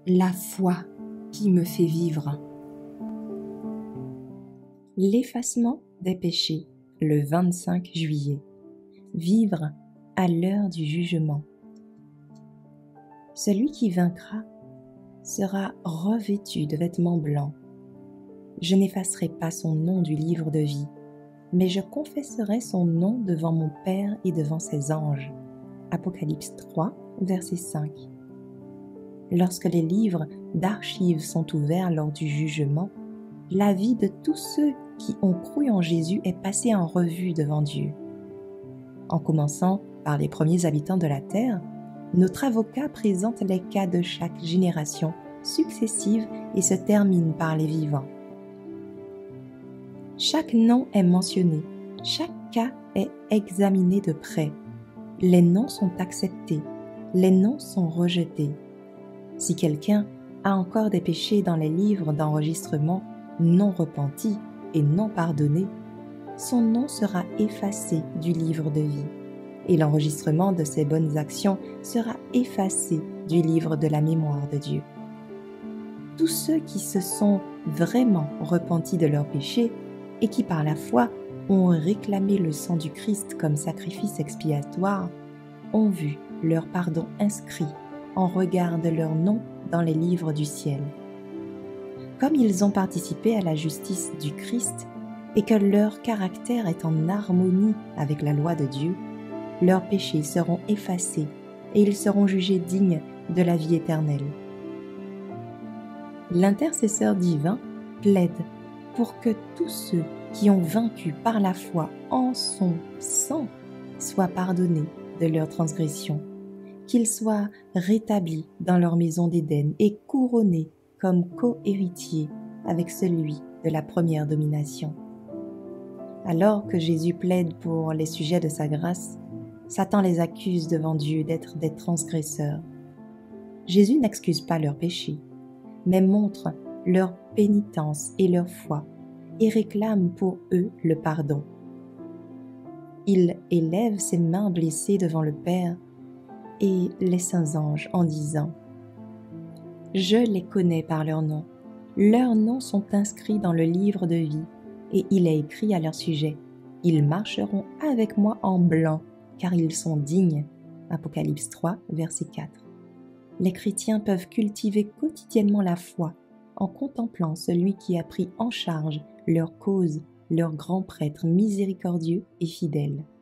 La foi qui me fait vivre. L'effacement des péchés, le 25 juillet. Vivre à l'heure du jugement. Celui qui vaincra sera revêtu de vêtements blancs. Je n'effacerai pas son nom du livre de vie, mais je confesserai son nom devant mon Père et devant ses anges. Apocalypse 3, verset 5. Lorsque les livres d'archives sont ouverts lors du jugement, la vie de tous ceux qui ont cru en Jésus est passée en revue devant Dieu. En commençant par les premiers habitants de la terre, notre avocat présente les cas de chaque génération successive et se termine par les vivants. Chaque nom est mentionné, chaque cas est examiné de près. Les noms sont acceptés, les noms sont rejetés. Si quelqu'un a encore des péchés dans les livres d'enregistrement non repentis et non pardonnés, son nom sera effacé du livre de vie, et l'enregistrement de ses bonnes actions sera effacé du livre de la mémoire de Dieu. Tous ceux qui se sont vraiment repentis de leurs péchés et qui par la foi ont réclamé le sang du Christ comme sacrifice expiatoire, ont vu leur pardon inscrit en regard de leur nom dans les livres du ciel. Comme ils ont participé à la justice du Christ et que leur caractère est en harmonie avec la loi de Dieu, leurs péchés seront effacés et ils seront jugés dignes de la vie éternelle. L'intercesseur divin plaide pour que tous ceux qui ont vaincu par la foi en son sang soient pardonnés de leurs transgressions, qu'ils soient rétablis dans leur maison d'Éden et couronnés comme co-héritiers avec celui de la première domination. Alors que Jésus plaide pour les sujets de sa grâce, Satan les accuse devant Dieu d'être des transgresseurs. Jésus n'excuse pas leurs péchés, mais montre leur pénitence et leur foi et réclame pour eux le pardon. Il élève ses mains blessées devant le Père et les saints anges en disant « Je les connais par leurs noms sont inscrits dans le livre de vie et il est écrit à leur sujet « Ils marcheront avec moi en blanc car ils sont dignes » Apocalypse 3, verset 4. Les chrétiens peuvent cultiver quotidiennement la foi en contemplant celui qui a pris en charge leur cause, leur grand prêtre miséricordieux et fidèle.